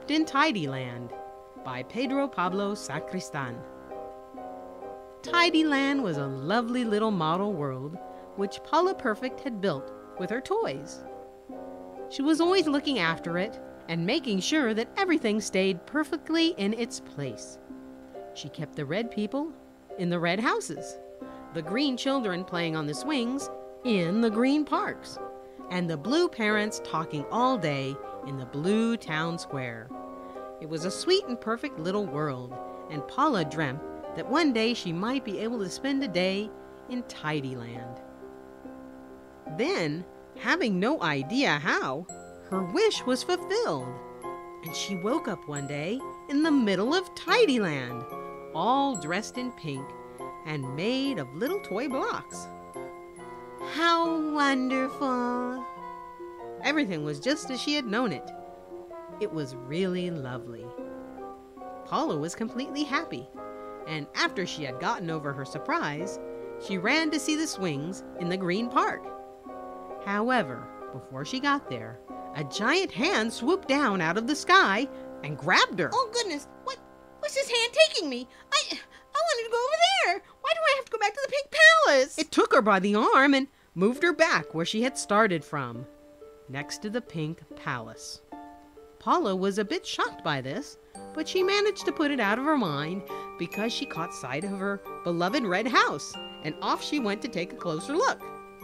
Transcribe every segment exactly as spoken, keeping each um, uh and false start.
Locked in Tidyland by Pedro Pablo Sacristán. Tidyland was a lovely little model world which Paula Perfect had built with her toys. She was always looking after it and making sure that everything stayed perfectly in its place. She kept the red people in the red houses, the green children playing on the swings in the green parks, and the blue parents talking all day in the blue town square. It was a sweet and perfect little world, and Paula dreamt that one day she might be able to spend a day in Tidyland. Then, having no idea how, her wish was fulfilled, and she woke up one day in the middle of Tidyland, all dressed in pink and made of little toy blocks. How wonderful! Everything was just as she had known it. It was really lovely. Paula was completely happy, and after she had gotten over her surprise, she ran to see the swings in the green park. However, before she got there, a giant hand swooped down out of the sky and grabbed her. Oh goodness, what? What's this hand taking me? I, I wanted to go over there. Why do I have to go back to the Pink Palace? It took her by the arm and moved her back where she had started from, next to the Pink Palace. Paula was a bit shocked by this, but she managed to put it out of her mind because she caught sight of her beloved red house, and off she went to take a closer look.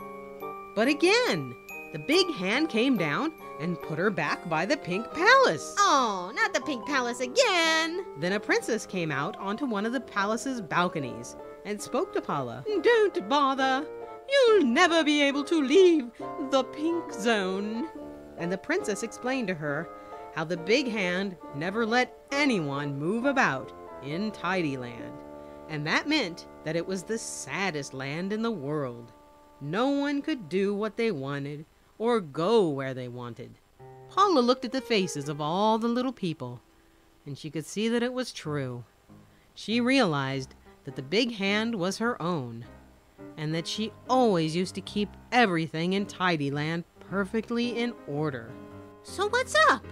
But again, the big hand came down and put her back by the Pink Palace. Oh, not the Pink Palace again! Then a princess came out onto one of the palace's balconies and spoke to Paula. Don't bother. You'll never be able to leave the pink zone. And the princess explained to her how the big hand never let anyone move about in Tidyland. And that meant that it was the saddest land in the world. No one could do what they wanted or go where they wanted. Paula looked at the faces of all the little people, and she could see that it was true. She realized that the big hand was her own, and that she always used to keep everything in Tidyland perfectly in order. So what's up?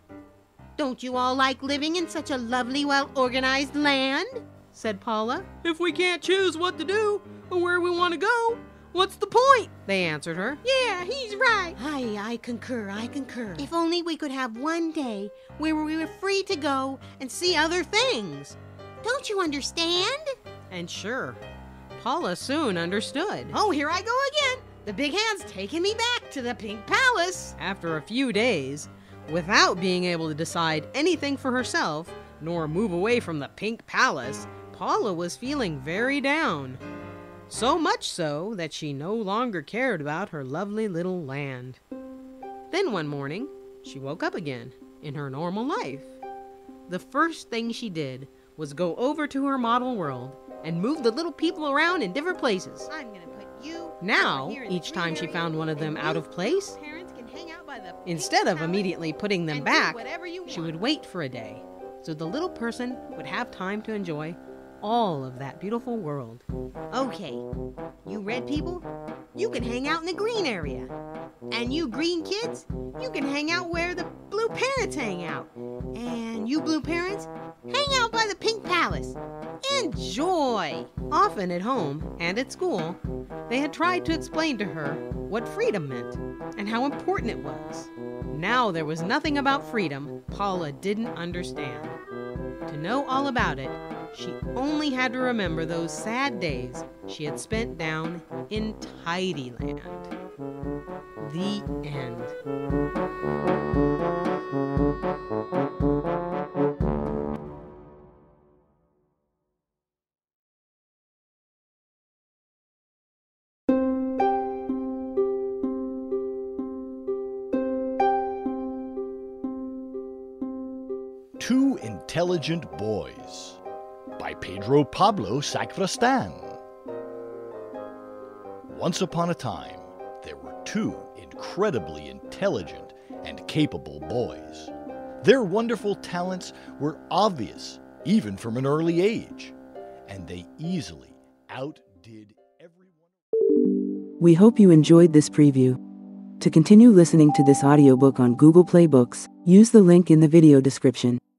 Don't you all like living in such a lovely, well-organized land? Said Paula. If we can't choose what to do or where we want to go, what's the point? They answered her. Yeah, he's right. I, I concur, I concur. If only we could have one day where we were free to go and see other things. Don't you understand? And sure, Paula soon understood. Oh, here I go again. The big hand's taking me back to the Pink Palace. After a few days, without being able to decide anything for herself, nor move away from the Pink Palace, Paula was feeling very down. So much so that she no longer cared about her lovely little land. Then one morning, she woke up again in her normal life. The first thing she did was go over to her model world and move the little people around in different places. I'm gonna put you Now, over here in the each time green she area, found one of them and out you of place, parents can hang out by the Pink instead of Palace immediately putting them and do back, whatever you she want. would wait for a day, so the little person would have time to enjoy all of that beautiful world. Okay, you red people, you can hang out in the green area. And you green kids, you can hang out where the blue parents hang out. And you blue parents, hang out by the Pink Palace. Enjoy! Often at home and at school, they had tried to explain to her what freedom meant and how important it was. Now there was nothing about freedom Paula didn't understand. To know all about it, she only had to remember those sad days she had spent down in Tidyland. The end. Two Intelligent Boys by Pedro Pablo Sacristán. Once upon a time, there were two incredibly intelligent and capable boys. Their wonderful talents were obvious, even from an early age, and they easily outdid everyone. We hope you enjoyed this preview. To continue listening to this audiobook on Google Play Books, Use the link in the video description.